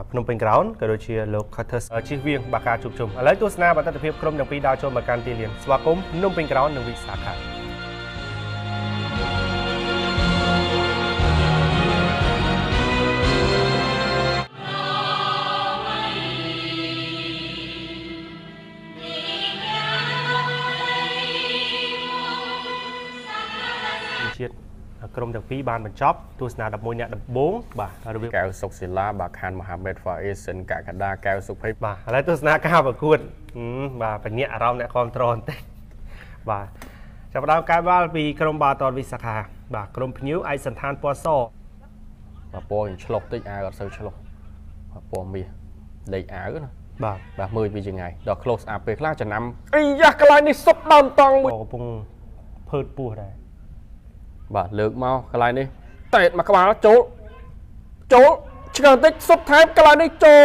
ភ្នំពេញក្រោនក៏ដូចជាលោក Cutters ជិះវៀងបាកាជួបជុំឥឡូវទស្សនាបទភាពក្រុមទាំងពីរដើរចូលមកកាន់ទីលានស្វាគមន៍ភ្នំពេញក្រោននិងវិសាខាជាតិក្រុមទាំងពីរបានបញ្ចប់ទស្សនា11អ្នកដំបូងបាទរបៀបកែវសុកសិលាបាទខានមហាមេតហ្វាអេសិនកកដាកែវសុភ័យបាទឥឡូវទស្សនាការប្រកួតបាទបញ្ញាអារម្មណ៍អ្នកគ្រប់គ្រងបន្តិចបាទចាប់ផ្ដើមកាយបាល់ពីក្រុមបាល់ទាត់វិសាខាបាទក្រុមភ្ញៀវឯកសណ្ឋានពណ៌សបាទពណ៌ឆ្លុះតិចអាវអត់សូវឆ្លុះបាទពណ៌មាសលេខអាវណាបាទមើលពីចង្អាយដល់ close up ពេលខ្លះចំណាំអីយ៉ាកន្លែងនេះសុបដើមតង់មួយកំពុងភើតពោះដែរបាទលើកមកកន្លែងនេះតេតមកក្បាលចូលឆ្កឹងតិចសុបថែមកន្លែងនេះចូល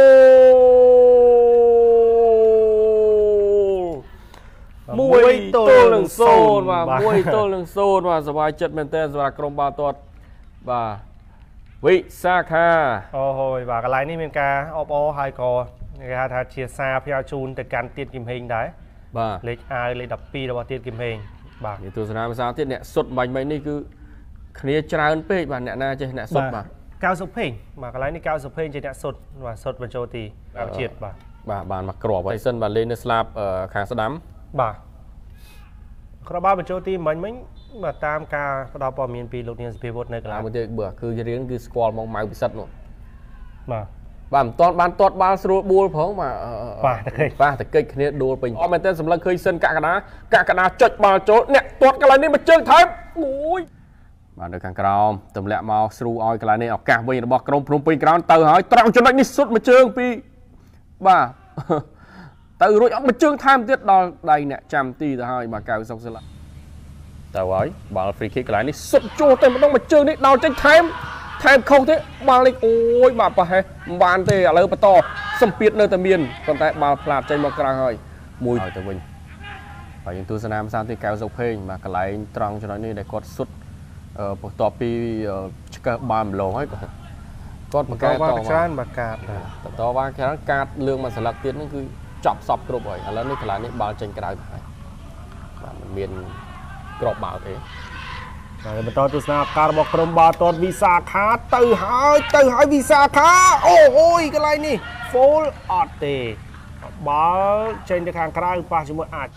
1-0បាទ1-0បាទសប្បាយចិត្តមែនតើសម្រាប់ក្រុមបាល់ទាត់បាទវិសាខាអូយបាទកន្លែងនេះមានការអបអរហើយក៏គេហៅថាជាសារផ្ញើជូនទៅកាន់ទៀតគឹមហេងដែរបាទលេខអាវលេខ12របស់ទៀតគឹមហេងបាទនេះទស្សនាភាសាទៀតអ្នកសុតបាញ់មិញនេះគឺគ្នាច្រើនពេកបាទអ្នកណាចេះអ្នកសុតបាទកៅសុភេងបាទកន្លែងនេះកៅសុភេងជាអ្នកសុតបាទសុតបញ្ចូលទីកៅជាតិបាទបានមកក្របហើយសិនបាទលេងនៅស្លាប់ខាងស្ដាំបាទក្របបាល់បញ្ចូលទីមិញបាទតាមការផ្ដល់ព័ត៌មានពីលោកនាងសុភាវុឌ្ឍនៅកន្លែងមួយទៀតបើគឺរៀងគឺស្គាល់មកម៉ៅពិសិដ្ឋនោះបាទមិនទាន់បានទាត់បាល់ស្រួលបួលផងបាទតកិច្ចគ្នាដួលពេញអត់មែនទេសម្លឹងឃើញសិនកកដាចុចបាល់ចូលអ្នកទាត់កន្លែងនេះមកជើងថែមអូយបាទនៅខាងក្រោមទម្លាក់មកស្រួលឲ្យកន្លែងនេះឱកាសវិញរបស់ក្រុមភ្នំពេញក្រោនទៅហើយត្រង់ចំណុចនេះសុទ្ធមកជើងពីបាទទៅរួចអត់មកជើងថែមទៀតដល់ដៃអ្នកចាំទីទៅហើយបាទកៅសុកសិលាទៅហើយបាល់ free kick កន្លែងនេះសុទ្ធចូលតែម្ដងមកជើងនេះដល់ចេញថែមខុសទេបាល់នេះអូយបាទប្រហែលមិនបានទេឥឡូវបន្តសម្ពាធនៅតែមានប៉ុន្តែបាល់ផ្លាតចេញមកក្រៅហើយមួយទៅវិញហើយយើងទស្សនាភាសាទីកៅសុកភេងបាទកន្លែងត្រង់ចំណុចនេះដែលគាត់សុទ្ធបន្ទាប់ពីឆ្កឹះបាល់ម្លងហើយគាត់មកកែតច្រើនបាទកាតតវ៉ាច្រើនកាតលឿងមួយស្លឹកទៀតហ្នឹងគឺចប់សពគ្រប់ហើយឥឡូវនេះកន្លែងនេះបាល់ចេញក្រៅហើយបាទមិនមានក្របបាល់ទេហើយបន្តទស្សនាការរបស់ក្រុមបាល់ទាត់វិសាខាទៅហើយវិសាខាអូយកន្លែងនេះ full អត់ទេបាល់ចេញទៅខាងក្រៅប៉ះជាមួយអាច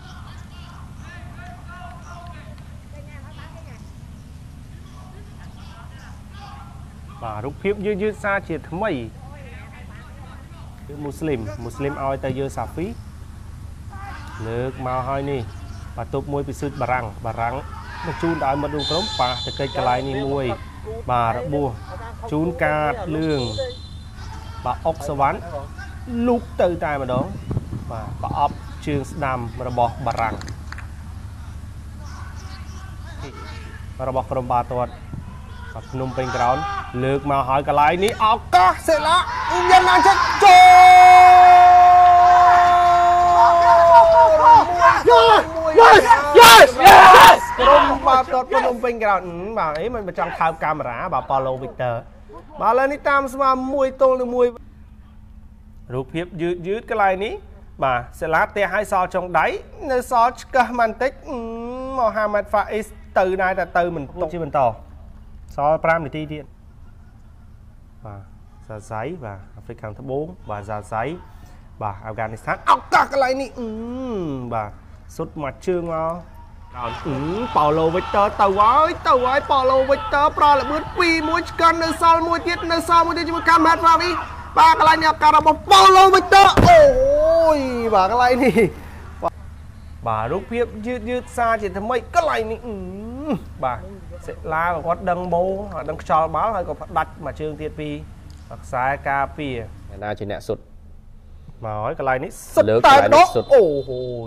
បាទរូបភាពយឺតសារជាថ្មីគឺមូស្លីមឲ្យទៅយើសាហ្វីលើកមកហើយនេះបាទទប់មួយពីស៊ឺតបារាំងមកជូនដល់មិត្តរួមក្រុមប៉ះទៅកិច្ចកន្លែងនេះមួយបាទរបួសជូនកាតលឿងបាទអុកសវណ្ណលូកទៅតែម្ដងបាទប្រអប់ជើងស្ដាំរបស់បារាំងរបស់ក្រុមបាល់ទាត់ភ្នំពេញក្រោនលើកមកហើយកន្លែងនេះឱកាសសិលាយ៉ាងណាចិត្តចូលក្រុមបាល់ទាត់ភ្នំពេញក្រោនបាទអីមិនចង់ថើបកាមេរ៉ាបាទប៉ាឡូវីកទ័របាទឥឡូវនេះតាមស្មើ1-1រូបភាពយឺតកន្លែងនេះបាទសិលាទះឲ្យសល់ចុងដៃនៅសល់ឆ្កឹះបន្តិចមហាម៉ាត់ហ្វាអេសទៅដែរតែទៅមិនទុកជាបន្តសល់5នាទីទៀតបាទហ្សាសៃបាទអាហ្វ្រិកខាងត្បូងបាទហ្សាសៃបាទអាហ្វហ្គានីស្ថានឱកាសកន្លែងនេះបាទសុទ្ធមកជើងមកដល់ប៉ាឡូវីកទ័រទៅហើយប៉ាឡូវីកទ័រប្រល្បឿន2-1ឆ្កឹះនៅសល់មួយទៀតជាមួយកាមេរ៉ាហ្វាវីបាទកន្លែងនេះឱកាសរបស់ប៉ាឡូវីកទ័រអូយបាទកន្លែងនេះបាទរូបភាពយឺតសារជាថ្មីកន្លែងនេះបាទសិលាគាត់ដឹងម៉ូដឹងខ្យល់បាល់ហើយក៏ផ្ដាច់មកជើងទៀតពីខ្សែការពារអ្នកណាជាអ្នកសុទ្ធមកហើយកន្លែងនេះសុទ្ធតែម្ដងអូហូយ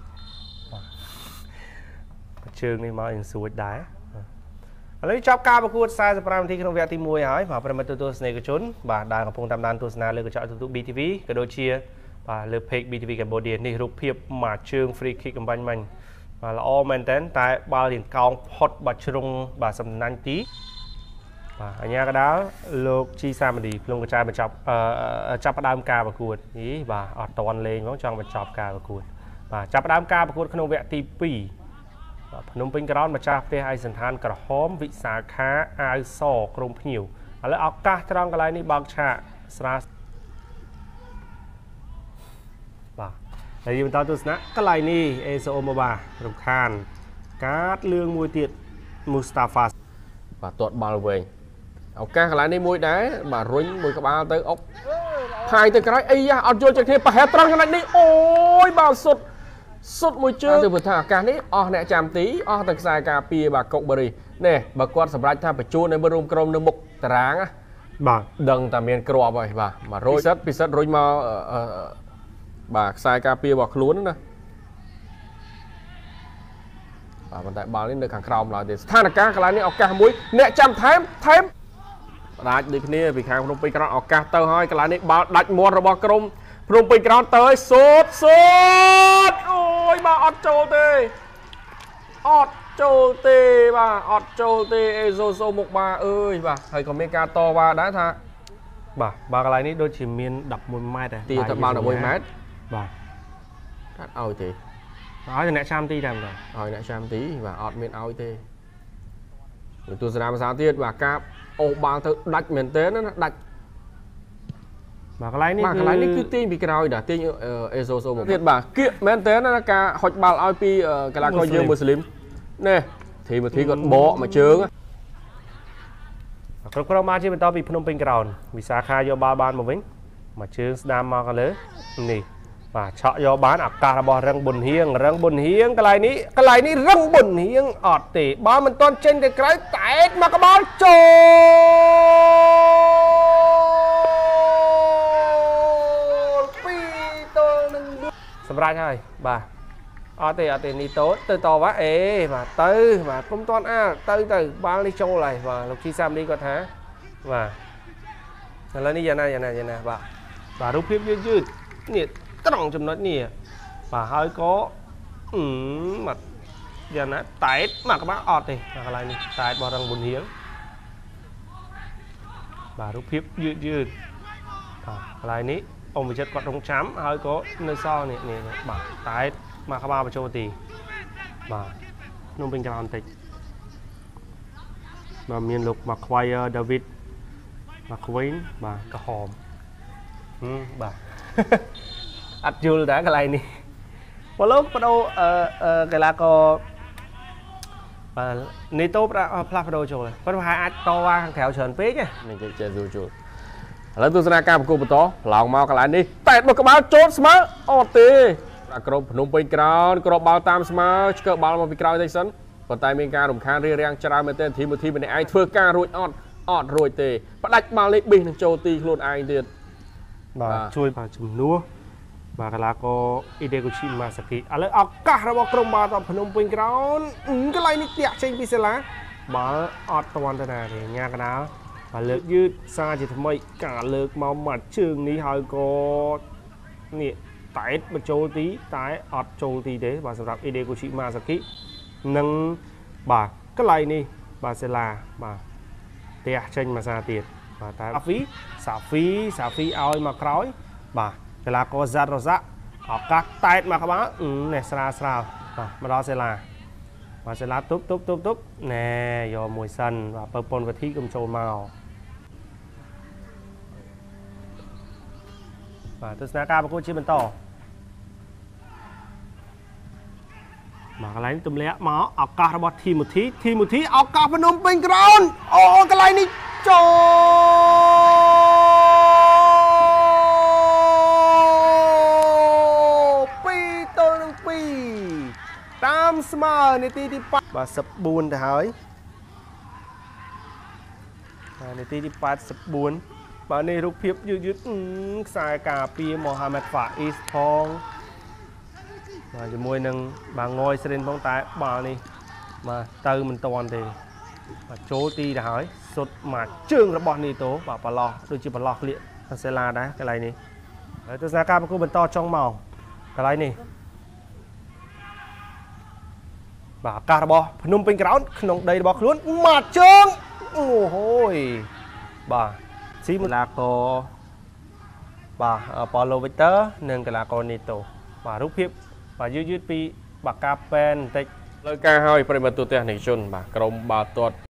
ជើងនេះមកអ៊ីនស៊ូចដែរឥឡូវចាប់ការប្រកួត45នាទីក្នុងវគ្គទី1ហើយបាទប្រិមិត្តទស្សនិកជនបាទដែលកំពុងតាមដានទស្សនាលើកញ្ចក់ទូរទស្សន៍ BTV ក៏ដូចជាបាទលើ page BTV Cambodia នេះរូបភាពមួយជើង free kick កំបាញ់មិញបាទល្អមែនតើតែបាល់រៀងកោងផុតបាត់ជ្រុងបាទសំណាញ់ទីอันนี้ก็ได้โลกชีซามันดีลงกระจายมาจับประดามกาประกวดนี่บ่าอดตอนเลงของจังมาจับกาประกวดจับประดามกาประกวดขนมเวทีปีพนมเป็นกระร้อนมาจับเตะไอสันทานกระหอมวิสาขาไอซอกรงผิวแล้วเอากาตรังกระไรนี่บางชาสระแต่ยืนตอนตัวนะกระไรนี่เอโซโอมาบารำคาญการ์ดเรื่องมวยเตียดมุสตาฟาตัวบอลเวงเอากาอะไรนี่มวยได้มารุ่งมวยกับบาเตอร์อกหายแต่กระไรไอ้ยาเอาโยนจากที่ปะแหตรังขนาดนี้โอ้ยบาสุดมวยเจอตัวผุดอาการนี้เนี่ยจามตีตักสายกาปีบากกบริเนี่ยบากวดสำหรับท่าไปจูในบรมกรมในมุกตรางดังแต่เมียนกรอบไปมาโรยพิเศษโรยมาบากสายกาปีบอกล้วนนะมันแต่บอลนี่ในขังครามเราเดี๋ยวท่านักการอะไรนี่เอากามุ้ยเนี่ยจำไทม์ได้ดีขึ้นนี่ปีข้างพนมปีกระเอากาเตอร์ห้อยกันแล้วนี่บอลดัดมวนระบกรมพนมปีกระเตยสุดโอ้ยมาอดโจเตมาอดโจเตเอโซโซมุกมาเอ้ยมาให้คอมเมนต์การต่อว่าได้ท่าบาอะไรนี่โดยชิมเมียนดับมวยไม้แต่ตีแต่บาดับมวยไม้กัดเอาทีเอาจะแนะชามตีทำก่อนเอาแนะชามตีvàอดเมียนเอาทีตัวสนามสาวเตี้ยvàกาโอบางเธอดัดเหมือนเต้นนั่นดัดบากอะไรนี่คือตีปีกระไรด่าตีเอโซโซหมดเตี้ยบากเกี่ยเหมือนเต้นนั่นกาหดบาลเอาปีกระลาคอยเยอะมุสลิมเนี่ยทีมาทีก็โบมาเชิงครบเรามาที่เป็นต่อปีพนมเป็นกระไรวิสาขาโยบาบานมาวิ่งมาเชิงสนามมากันเลยนี่เฉาะยอบ้านอักการบอรังบนเฮียงกระไรนี้รังบนเฮียงอดเตะบ้ามันต้นเช่นไกลๆแต่มากระบอลโจปีโตนึงสบายใช่บ่าอดเตะนี่โตตื่นต่อวะมาตื่นมาผมต้นตื่นบ้านนี่โจอะไรมาลูกชีซ้ำนี่ก็แท้มาแล้วนี่ยังไงบ่ารูปพิบยืดเนี่ยตรงจำนวนนี่ให้có mặt giờ nó tải mà các bác ọt thìอะไรนี่ตายบอรังบุญเฮียงรูปพิบยืดอะไรนี้องค์วิจัดกอดตรงช้ำให้có nơi soนี่ตายมาข้าบ้าไปโชว์ตีนุ่มเป็นกรอนติเมียนลูกมาควายดาวิดมาควินกระหอมอัดยูลได้อะไรนี่พอเริ่มพอดูcái là cóนี่โต๊ะพลาดพอดูโจเลยเพราะว่าอัดโตว่าแถวเฉินเป๊กไงนี่จะดูโจแล้วตัวสนามการประกวดต่อหลังมากันแล้วนี่แต่บอลกระบาลโจสมาออตีกรบนุ่มไปกราวกรบบอลตามสมาเกิดบอลมาไปกราวได้สันพอตายมีการหนุ่มคานเรียงจราเมเต้ทีมเป็นไอเฟื่อการรวยอดรวยเตะประดับบอลเล็กบินโจตีโคลนไอเดือดช่วยจุ่มนัวกลาก็อิเดกุชิมาสกิอะไรเอากะระบบกรมบาลต่อพนมเป็นกราวก็ไรนี่เตี้ยเชงพิเศษละบอลอดตะวันตะนาเนี่ยงานกันนะเลือกยืดซาจะทำไมกะเลือกมาหมัดเชิงนี้หายก็นี่ตายมาโจตีตายอดโจตีเด้สำหรับอิเดกุชิมาสกินั่งก็ไรนี่บาเซลาเตี้ยเชงมาซาเตียตายสาฟีเอามาคล้อยเวลาก็จัดรถะออกกักไตมาครับเนี่ยสลามาดอเซลาตุ๊บเนี่ยยอมมวยสันเปิดปนกะทิกุมโจมาตัวสนาการประกวดชื่อมันต่ออะไรนี่ตุ้มเลี้ยมาออกกักระบอทีมุทีออกกักพนมเป็นกรอนโอ้กันไรนี่โจตามสมาร์ในตีที่ปัดสบูนแต่หายในตีที่ปัดสบูนในรูปเพียบยืดสายกาปีโมฮัมเหม็ดฝาอิสทองจะมวยหนึ่งงอยเส้นพงตายนี่มาเติมมันตอนทีโจตีแต่หายสุดมาจึงระบอนี่โตปลอโดยจีปลอเลี้ยเซลาได้อะไรนี่ตัวสาการมันก็เป็นต่อช่องเมาอะไรนี่การบอพนมเป็นกราวขนมใดบอขลุ่นมาเชิงโอ้โหบ่าซีมลาโกบ่าปอโลวิเตอร์หนึ่งกลาโกนิโตบ่ารูปเพียบบ่ายืดปีบ่ากาเป็นแต่เลยการให้ปริมาณตัวเตี้ยในชนบ่ากรมบ่าตัว